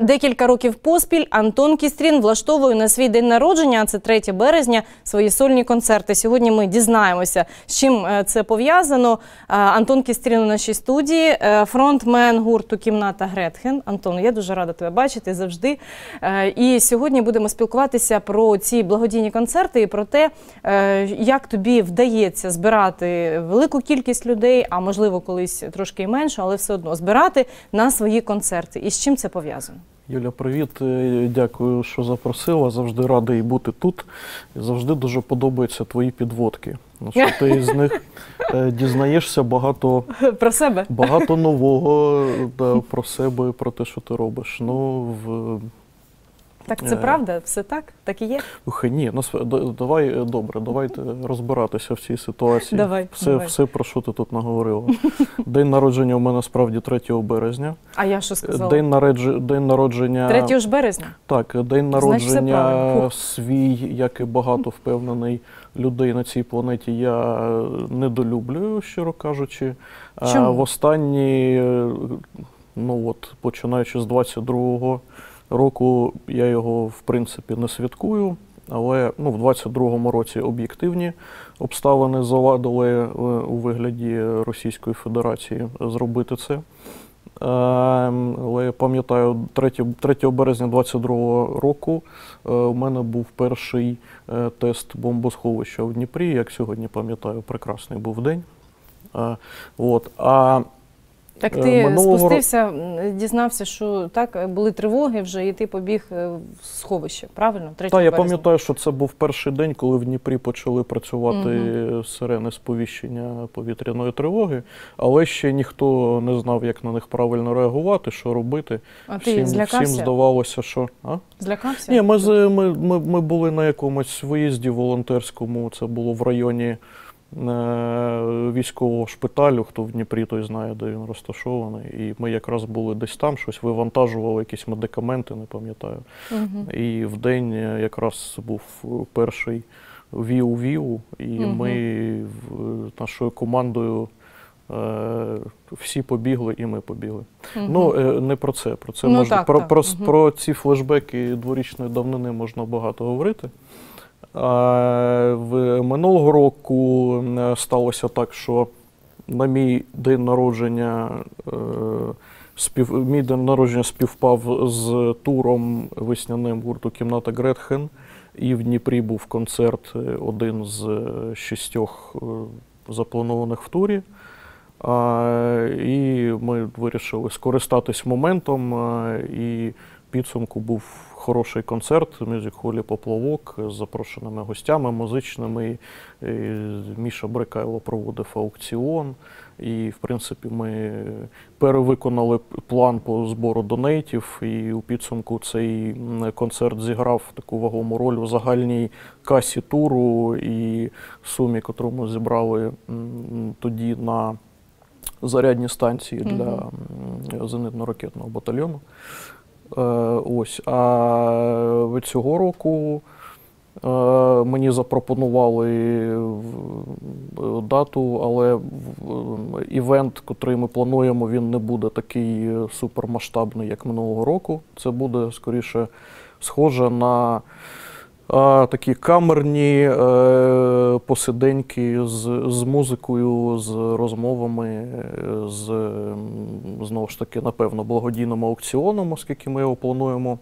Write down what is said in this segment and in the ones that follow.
Декілька років поспіль Антон Кістрін влаштовує на свій день народження, а це 3 березня, свої сольні концерти. Сьогодні ми дізнаємося, з чим це пов'язано. Антон Кістрін у нашій студії, фронтмен гурту «Кімната Гретхен». Антон, я дуже рада тебе бачити завжди. І сьогодні будемо спілкуватися про ці благодійні концерти і про те, як тобі вдається збирати велику кількість людей, а можливо колись трошки і менше, але все одно збирати на свої концерти. І з чим це пов'язано? Юля, привіт. Дякую, що запросила. Завжди радий бути тут. І завжди дуже подобаються твої підводки. Що ти з них дізнаєшся багато про себе. Багато нового про себе, про те, що ти робиш. Так це правда? Все так? Так і є? Ні, давайте розбиратися в цій ситуації. Давай. Все, про що ти тут наговорила. День народження у мене справді 3 березня. А я що сказала? День народження... 3 ж березня? Так, день народження свій, як і багато впевнений людей на цій планеті, я недолюблюю, щиро кажучи. Чому? В останні, починаючи з 22-го року, я його, в принципі, не святкую, але в 22-му році об'єктивні обставини завадили у вигляді Російської Федерації зробити це. Але я пам'ятаю, 3 березня 22-го року у мене був перший тест бомбосховища в Дніпрі, як сьогодні пам'ятаю, прекрасний був день. Так ти спустився, дізнався, що так, були тривоги вже, і ти побіг в сховище, правильно? 3 березня. Так, я пам'ятаю, що це був перший день, коли в Дніпрі почали працювати сирени сповіщення повітряної тривоги, але ще ніхто не знав, як на них правильно реагувати, що робити. А ти злякався? Всім здавалося, що... Злякався? Ні, ми були на якомусь виїзді волонтерському, це було в районі військового шпиталю, хто в Дніпрі, той знає, де він розташований. І ми якраз були десь там, щось вивантажували, якісь медикаменти, не пам'ятаю. І в день якраз був перший віу-віу, і ми нашою командою всі побігли, і ми побігли. Не про це. Про це можна, про ці флешбеки дворічної давнини можна багато говорити. Минулого року сталося так, що на мій день народження співпав з туром весняним гурту «Кімната Гретхен», і в Дніпрі був концерт, один з 6 запланованих в турі. І ми вирішили скористатись моментом, і підсумку був хороший концерт в мюзик-холі «Поплавок» з запрошеними гостями музичними. Міша Брикайло проводив аукціон. І, в принципі, ми перевиконали план по збору донейтів. І у підсумку цей концерт зіграв таку вагому роль у загальній касі туру і сумі, яку ми зібрали тоді на зарядні станції для зенитно-ракетного батальйону. А цього року мені запропонували дату, але івент, який ми плануємо, він не буде такий супермасштабний, як минулого року. Це буде, скоріше, схоже на такі камерні посиденьки з музикою, з розмовами, знову ж таки, напевно, благодійним аукціоном, оскільки ми його плануємо.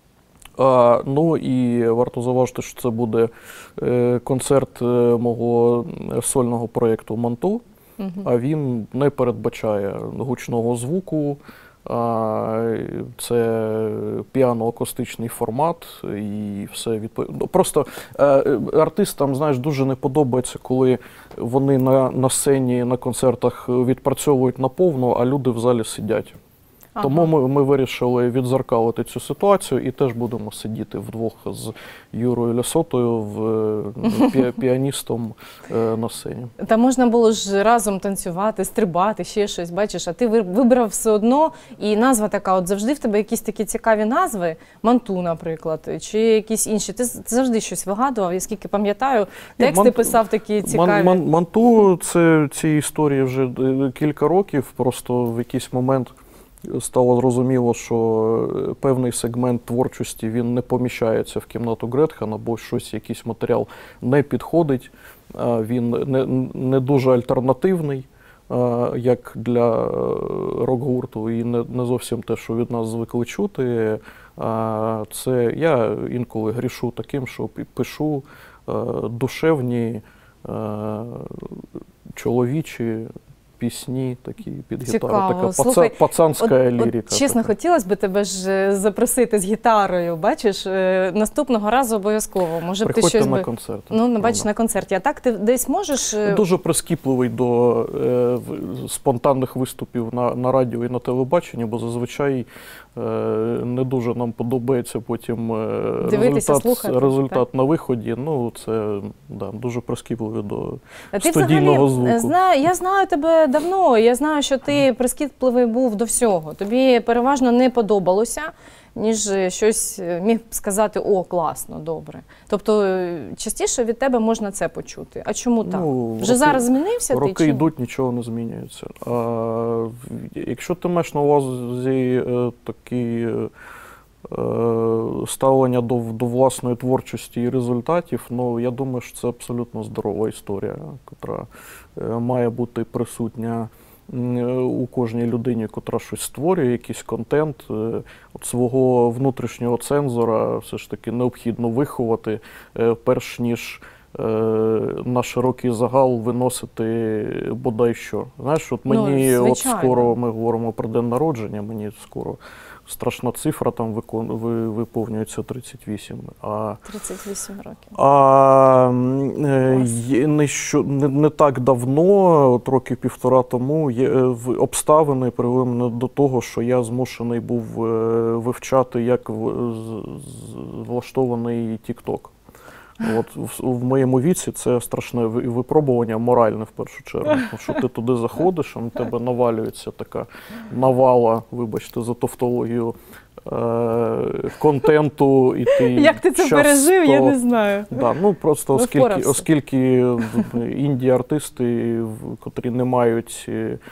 І варто зауважити, що це буде концерт мого сольного проєкту «Манту», а він не передбачає гучного звуку. Це піано-акустичний формат і все відповідно. Просто артистам, знаєш, дуже не подобається, коли вони на сцені, на концертах відпрацьовують наповну, а люди в залі сидять. Тому ми вирішили відзеркалити цю ситуацію і теж будемо сидіти вдвох з Юрою Лясотою, піаністом на сцені. Та можна було ж разом танцювати, стрибати, ще щось, бачиш, а ти вибрав все одно, і назва така, от завжди в тебе якісь такі цікаві назви, «Манту», наприклад, чи якісь інші. Ти завжди щось вигадував, я скільки пам'ятаю, тексти писав такі цікаві. «Манту» – це ці історії вже кілька років, просто в якийсь момент стало зрозуміло, що певний сегмент творчості він не поміщається в кімнату Гретхена, бо щось, якийсь матеріал не підходить, він не дуже альтернативний, як для рок-гурту, і не зовсім те, що від нас звикли чути. Це я інколи грішу таким, що пишу душевні, чоловічі пісні, такі під гітару, така пацанська лірика. Чесно, хотілося б тебе ж запросити з гітарою, бачиш, наступного разу обов'язково. Може б ти щось на концерт. Ну, бачиш, на концерті. А так ти десь можеш... Дуже прискіпливий до спонтанних виступів на радіо і на телебаченні, бо зазвичай не дуже нам подобається потім результат на виході. Ну, це дуже прискіпливий до студійного звуку. Я знаю тебе давно, я знаю, що ти прискіпливий був до всього. Тобі переважно не подобалося, ніж щось міг сказати, о, класно, добре. Тобто частіше від тебе можна це почути. А чому так? Вже зараз змінився ти? Роки йдуть, нічого не змінюється. Якщо ти маєш на увазі такі ставлення до власної творчості і результатів, ну, я думаю, що це абсолютно здорова історія, яка має бути присутня у кожній людині, яка щось створює, якийсь контент. От свого внутрішнього цензора все ж таки необхідно виховати, перш ніж на широкий загал виносити бодай що. Знаєш, от мені от скоро, ми говоримо про день народження, мені скоро страшна цифра, там виповнюється 38. 38 років. Не так давно, от років півтора тому, обставини привели мене до того, що я змушений був вивчати, як влаштований TikTok. От в моєму віці це страшне випробування, моральне в першу чергу. Тому що ти туди заходиш, а на тебе навалюється така навала, вибачте за тавтологію, контенту. І ти як ти це пережив, я не знаю. Да, ну просто оскільки інді-артисти, котрі не мають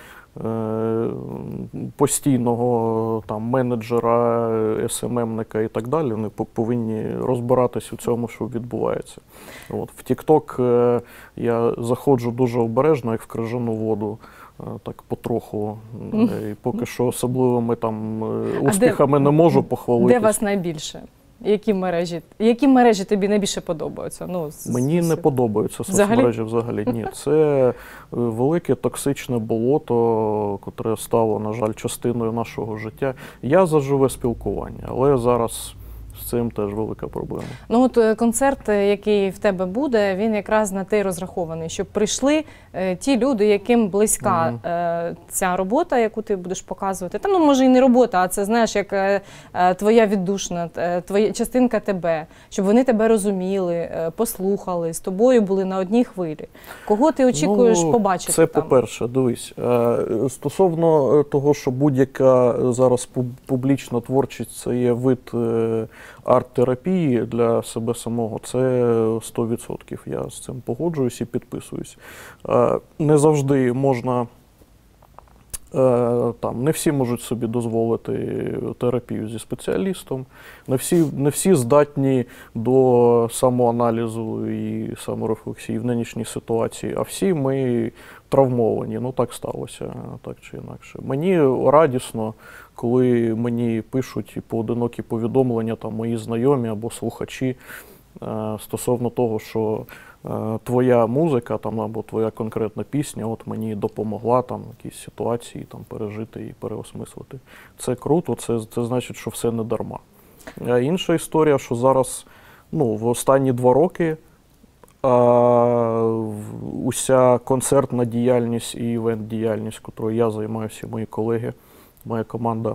постійного там менеджера, СММника і так далі, вони повинні розбиратись у цьому, що відбувається. От. В TikTok я заходжу дуже обережно, як в крижану воду, так потроху. І поки що особливими там успіхами не можу похвалитись. Де вас найбільше? Які мережі тобі найбільше подобаються? Мені не подобаються соцмережі взагалі. Ні, це велике токсичне болото, котре стало, на жаль, частиною нашого життя. Я за живе спілкування, але зараз з цим теж велика проблема. Ну от концерт, який в тебе буде, він якраз на те розрахований, щоб прийшли ті люди, яким близька ця робота, яку ти будеш показувати. Та, ну, може, і не робота, а це, знаєш, як твоя віддушна, твоя частинка тебе, щоб вони тебе розуміли, послухали, з тобою були на одній хвилі. Кого ти очікуєш побачити це там? Це по-перше, дивись, стосовно того, що будь-яка зараз публічна творчість, це є вид арт-терапії для себе самого, це 100%. Я з цим погоджуюсь і підписуюсь. Не завжди можна, не всі можуть собі дозволити терапію зі спеціалістом, не всі здатні до самоаналізу і саморефлексії в нинішній ситуації, а всі ми травмовані. Ну так сталося, так чи інакше. Мені радісно, коли мені пишуть поодинокі повідомлення там, мої знайомі або слухачі стосовно того, що твоя музика там, або твоя конкретна пісня от мені допомогла там, якісь ситуації там, пережити і переосмислити. Це круто, це значить, що все не дарма. Інша історія, що зараз в останні 2 роки уся концертна діяльність і івент-діяльність, якою я займаюся, мої колеги, моя команда,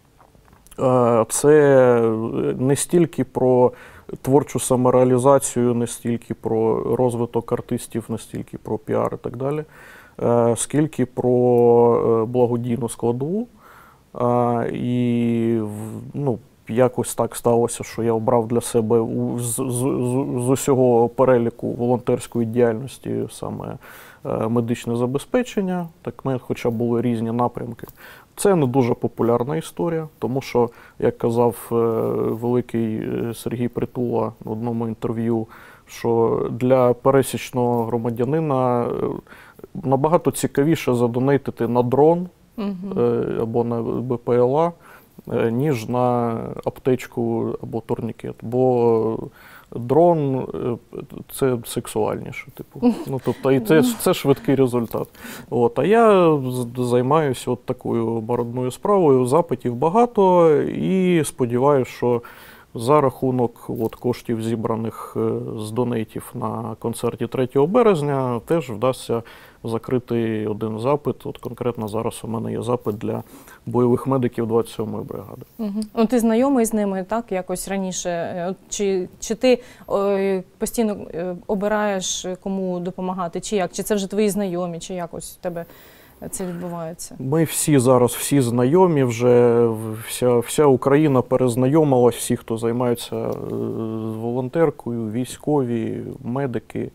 це не стільки про творчу самореалізацію, не стільки про розвиток артистів, не стільки про піар і так далі, скільки про благодійну складову. І якось так сталося, що я обрав для себе з усього переліку волонтерської діяльності саме медичне забезпечення, так ми хоча б були різні напрямки. Це не дуже популярна історія, тому що, як казав великий Сергій Притула в одному інтерв'ю, що для пересічного громадянина набагато цікавіше задонейтити на дрон або на БПЛА, ніж на аптечку або турнікет. Бо дрон – це сексуальніше. Типу. Ну, тобто, і це швидкий результат. От. А я займаюся от такою бородною справою, запитів багато і сподіваюся, що за рахунок коштів, зібраних з донейтів на концерті 3 березня, теж вдасться закрити один запит. От конкретно зараз у мене є запит для бойових медиків 27-ї бригади. Ну, ти знайомий з ними, так, якось раніше? Чи ти постійно обираєш, кому допомагати, чи як? Чи це вже твої знайомі, чи якось у тебе це відбувається? Ми всі знайомі вже, вся Україна перезнайомилась, всі, хто займається волонтеркою, військові, медики.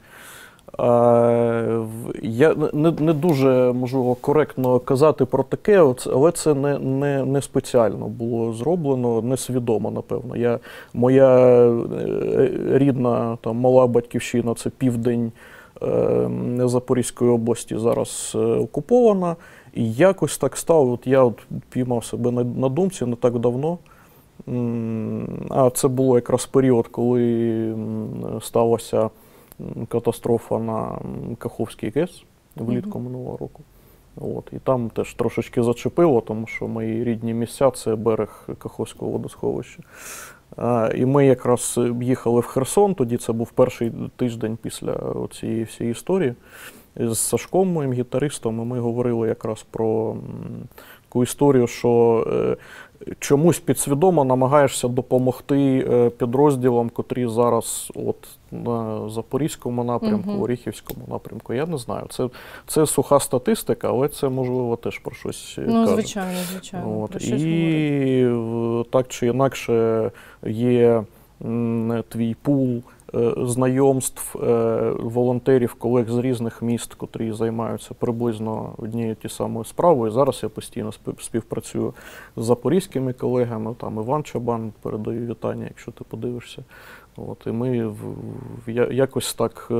Я не дуже можу коректно казати про таке, але це не спеціально було зроблено, несвідомо, напевно. Моя рідна мала батьківщина – це південь Запорізької області, зараз окупована. І якось так стало, я піймав себе на думці не так давно. А це було якраз період, коли сталася катастрофа на Каховській ГЕС влітку минулого року. От. І там теж трошечки зачепило, тому що мої рідні місця – це берег Каховського водосховища. І ми якраз їхали в Херсон, тоді це був перший тиждень після цієї всієї історії. З Сашком, моїм гітаристом, і ми говорили якраз про таку історію, що чомусь підсвідомо намагаєшся допомогти підрозділам, котрі зараз на Запорізькому напрямку, Оріхівському напрямку. Я не знаю. Це суха статистика, але це, можливо, теж про щось каже. Ну, звичайно. От. І так чи інакше є твій пул знайомств, волонтерів, колег з різних міст, котрі займаються приблизно однією ті самою справою. Зараз я постійно співпрацюю з запорізькими колегами, там Іван Чабан, передаю вітання, якщо ти подивишся. От, і ми якось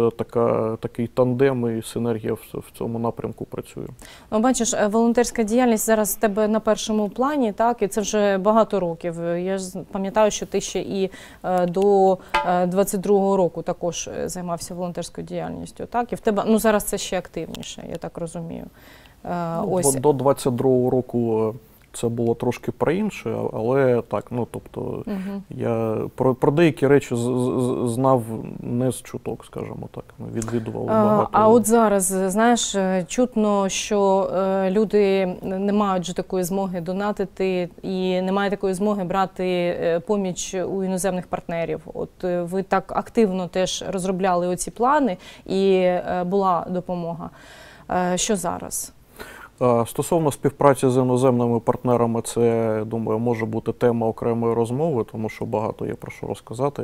такий тандем і синергія в цьому напрямку працює. Ну, бачиш, волонтерська діяльність зараз в тебе на першому плані, так, і це вже багато років. Я ж пам'ятаю, що ти ще і до 22-го року також займався волонтерською діяльністю, так, і в тебе, ну, зараз це ще активніше, я так розумію. Ось. До 22-го року це було трошки про інше, але так, ну, тобто, я про деякі речі знав не з чуток, скажімо так, ми відвідували багато. А от зараз, знаєш, чутно, що люди не мають вже такої змоги донатити і не мають такої змоги брати поміч у іноземних партнерів. От ви так активно теж розробляли оці плани і була допомога. Що зараз? Стосовно співпраці з іноземними партнерами, це, думаю, може бути тема окремої розмови, тому що багато є про що розказати.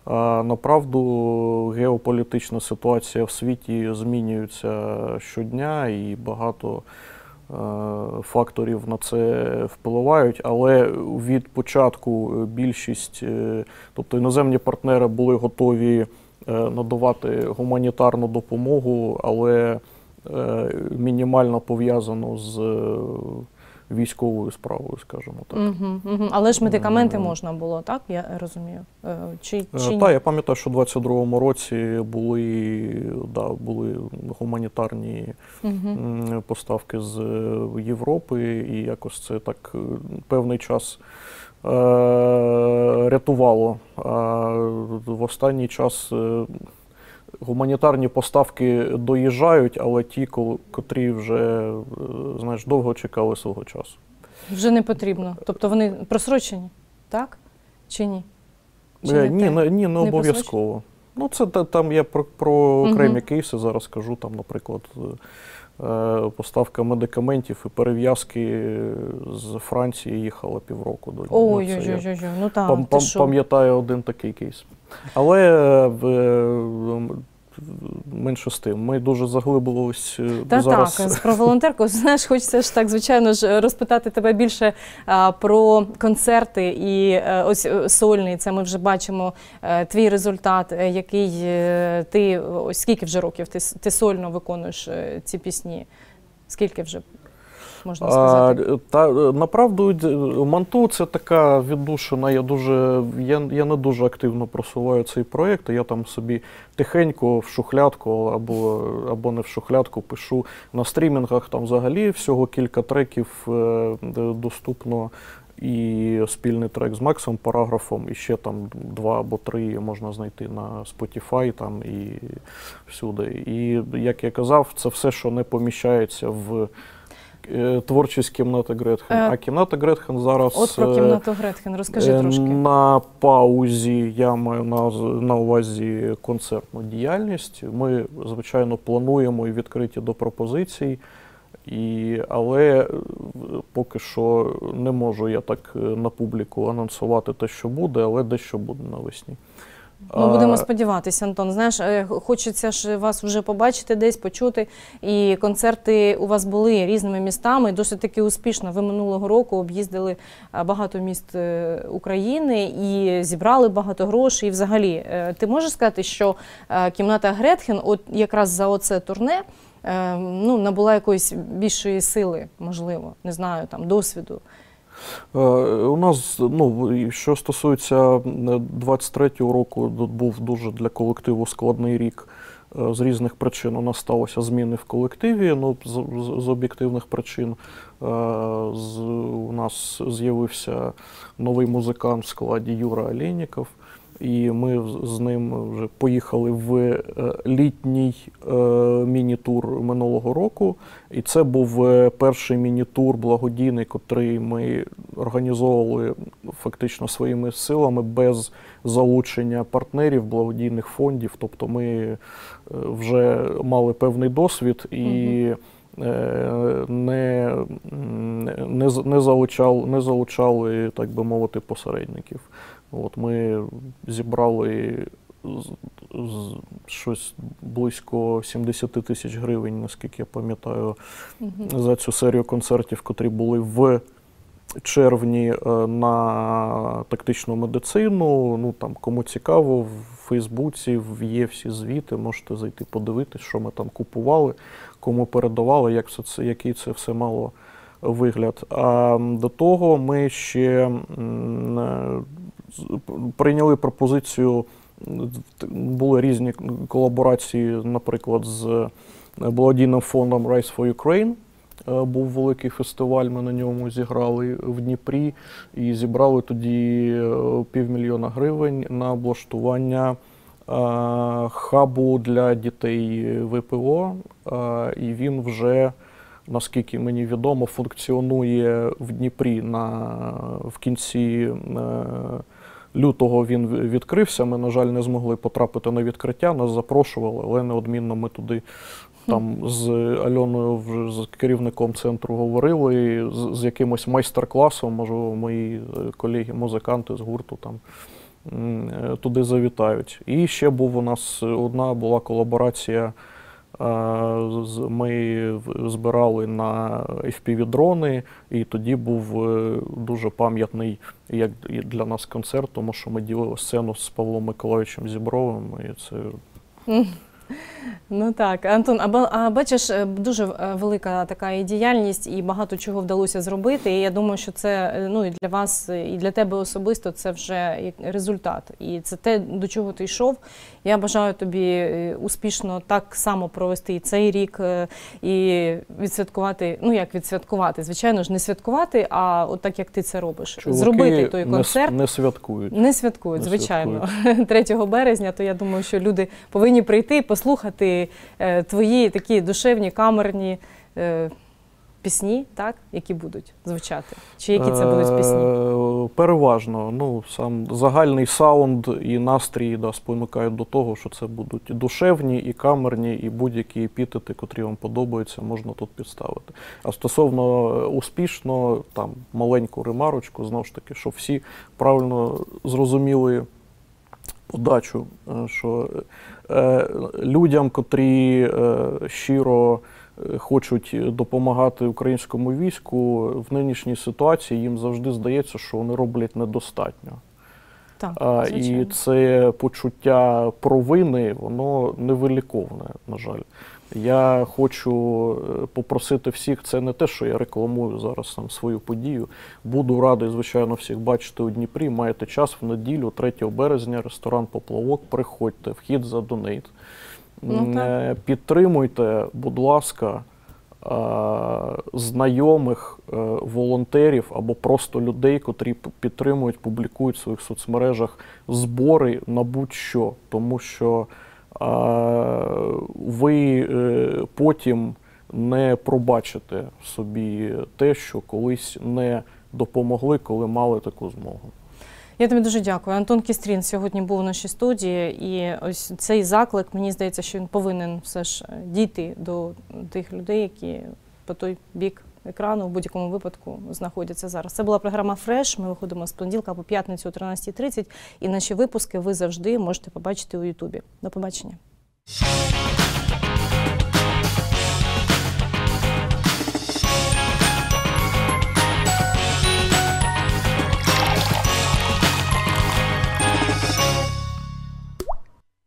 Направду, геополітична ситуація в світі змінюється щодня і багато факторів на це впливають, але від початку більшість, тобто іноземні партнери були готові надавати гуманітарну допомогу, але мінімально пов'язано з військовою справою, скажімо так. Але ж медикаменти можна було, так? Я розумію. Чи так, я пам'ятаю, що у 22-му році були гуманітарні поставки з Європи, і якось це так певний час рятувало. В останній час гуманітарні поставки доїжджають, але ті, котрі вже, знаєш, довго чекали свого часу. Вже не потрібно. Тобто вони просрочені, так? Чи ні? Ні, не обов'язково. Ну, це там я про окремі кейси зараз кажу, там, наприклад, поставка медикаментів і перев'язки з Франції їхала півроку до нього. Ой-ой-ой, ну так, Пам'ятаю один такий кейс. Але менше з тим, ми дуже заглиблювались зараз. Так, про волонтерку, знаєш, хочеться ж так, звичайно ж, розпитати тебе більше про концерти і ось сольний, це ми вже бачимо твій результат, який ти, ось скільки вже років ти сольно виконуєш ці пісні? Скільки вже? Можна сказати. Направду, Манту – це така віддушина, я не дуже активно просуваю цей проєкт, я там собі тихенько в шухлядку або не в шухлядку пишу. На стрімінгах там взагалі всього кілька треків доступно, і спільний трек з Максом Параграфом, і ще там 2 або 3 можна знайти на Spotify там і всюди. І, як я казав, це все, що не поміщається в творчість кімнати Гретхен. А кімната Гретхен зараз от про кімнату Гретхен розкажи трошки. На паузі, я маю на увазі концертну діяльність. Ми, звичайно, плануємо і відкриті до пропозицій, але поки що не можу я так на публіку анонсувати те, що буде, але дещо буде навесні. Ну, будемо сподіватися, Антон. Знаєш, хочеться ж вас вже побачити десь, почути. І концерти у вас були різними містами, досить таки успішно. Ви минулого року об'їздили багато міст України і зібрали багато грошей. І взагалі, ти можеш сказати, що кімната Гретхен от якраз за оце турне набула якоїсь більшої сили, можливо, не знаю, там, досвіду? У нас, що стосується 23-го року, був дуже для колективу складний рік. З різних причин у нас сталося зміни в колективі, з об'єктивних причин. У нас з'явився новий музикант в складі Юра Олейніков. І ми з ним вже поїхали в літній міні-тур минулого року. І це був перший міні-тур благодійний, котрий ми організовували фактично своїми силами, без залучення партнерів, благодійних фондів. Тобто ми вже мали певний досвід і не залучали, так би мовити, посередників. От ми зібрали щось близько 70 тисяч гривень, наскільки я пам'ятаю, за цю серію концертів, котрі були в червні на тактичну медицину. Ну, там, кому цікаво, в Фейсбуці є всі звіти, можете зайти подивитись, що ми там купували, кому передавали, який це все мало вигляд. А до того ми ще прийняли пропозицію, були різні колаборації, наприклад, з благодійним фондом Rise for Ukraine. Був великий фестиваль, ми на ньому зіграли в Дніпрі і зібрали тоді 500 000 гривень на облаштування хабу для дітей ВПО. І він вже, наскільки мені відомо, функціонує в Дніпрі. В кінці лютого він відкрився. Ми, на жаль, не змогли потрапити на відкриття, нас запрошували, але неодмінно ми туди там з Альоною, вже з керівником центру, говорили, з якимось майстер-класом, можливо, мої колеги-музиканти з гурту там туди завітають. І ще у нас була колаборація. Ми збирали на FPV-дрони, і тоді був дуже пам'ятний як для нас концерт, тому що ми ділили сцену з Павлом Миколайовичем Зібровим. І це... Ну так, Антон, а бачиш, дуже велика така і діяльність, і багато чого вдалося зробити. І я думаю, що це і для вас, і для тебе особисто це вже результат. І це те, до чого ти йшов. Я бажаю тобі успішно так само провести і цей рік, і відсвяткувати, як відсвяткувати, звичайно ж, не святкувати, а от так, як ти це робиш. Чуваки зробити той концерт. Не святкують. Не святкують, звичайно. 3 березня, то я думаю, що люди повинні прийти, послухати твої такі душевні, камерні пісні, так, які будуть звучати? Чи які це будуть пісні? Переважно. Ну, сам загальний саунд і настрій спонукають до того, що це будуть душевні, і камерні, і будь-які епітети, котрі вам подобаються, можна тут підставити. А стосовно успішно, там маленьку ремарочку, знову ж таки, щоб всі правильно зрозуміли подачу, що людям, котрі щиро хочуть допомагати українському війську, в нинішній ситуації їм завжди здається, що вони роблять недостатньо. Так, і це почуття провини, воно невиліковне, на жаль. Я хочу попросити всіх, це не те, що я рекламую зараз сам свою подію. Буду радий, звичайно, всіх бачити у Дніпрі. Маєте час в неділю, 3 березня, ресторан «Поплавок». Приходьте, вхід за донейт. Підтримуйте, будь ласка, знайомих, волонтерів або просто людей, котрі підтримують, публікують в своїх соцмережах збори на будь-що. Тому що ви потім не пробачите собі те, що колись не допомогли, коли мали таку змогу. Я тобі дуже дякую. Антон Кістрін сьогодні був у нашій студії, і ось цей заклик, мені здається, що він повинен все ж дійти до тих людей, які по той бік екрану в будь-якому випадку знаходяться зараз. Це була програма «Фреш». Ми виходимо з понеділка по п'ятницю о 13:30, і наші випуски ви завжди можете побачити у Ютубі. До побачення.